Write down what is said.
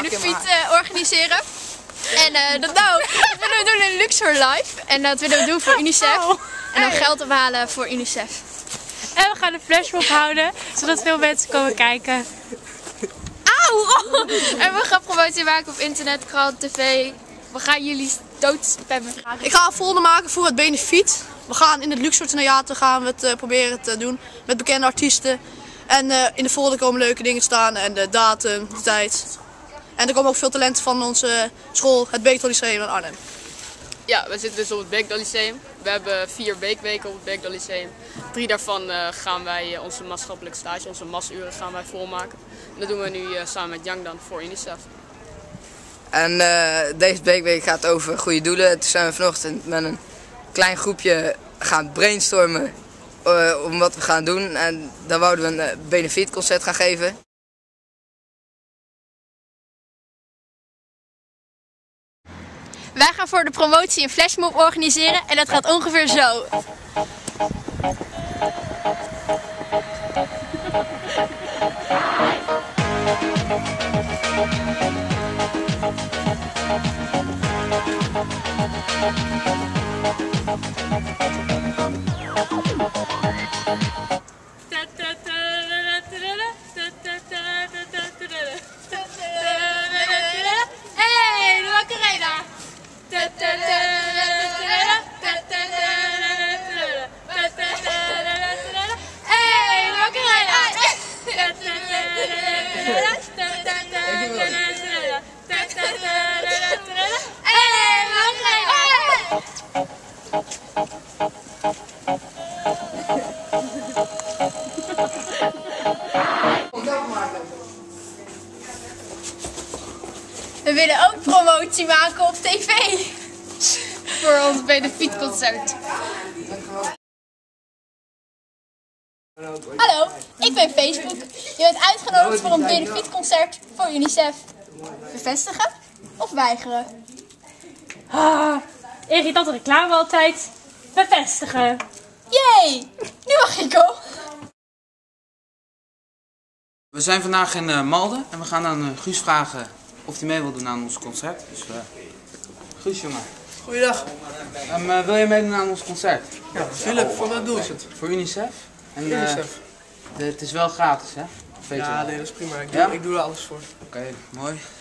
benefiet organiseren. En dat willen we doen in Luxor Live. En dat willen we doen voor UNICEF. En dan geld ophalen voor UNICEF. En we gaan een flashmob houden, zodat veel mensen komen kijken. Auw! En we gaan promotie maken op internet, krant, tv. We gaan jullie doodspammen. Ik ga een folder maken voor het benefiet. We gaan in het Luxor Theater gaan we het proberen te doen met bekende artiesten. En in de folder komen leuke dingen te staan en de datum, de tijd. En er komen ook veel talenten van onze school, het Beekdal Lyceum in Arnhem. Ja, we zitten dus op het Beekdal Lyceum. We hebben 4 weekweken op het Beekdal Lyceum. 3 daarvan gaan wij onze maatschappelijke stage, onze masuren gaan wij volmaken. En dat doen we nu samen met Young dan voor UNICEF. En deze week gaat over goede doelen. Toen zijn we vanochtend met een klein groepje gaan brainstormen om wat we gaan doen. En dan wouden we een benefietconcert gaan geven. Wij gaan voor de promotie een flashmob organiseren en dat gaat ongeveer zo. Hey, de Macarena! Hey, de We willen ook promotie maken op tv. Voor ons benefietconcert. Hallo, ik ben Facebook. Je bent uitgenodigd voor een benefietconcert voor UNICEF. Bevestigen of weigeren? Irritante reclame altijd. Bevestigen. Jee, nu mag ik ook. We zijn vandaag in Malden en we gaan aan Guus vragen of hij mee wil doen aan ons concert. Dus Guus, jongen. Goeiedag. Wil je meedoen aan ons concert? Ja, Philip, voor wat doel is het? Voor UNICEF. En, UNICEF. Het is wel gratis, hè? Weet je wel. Nee, dat is prima. Ik doe er alles voor. Oké, mooi.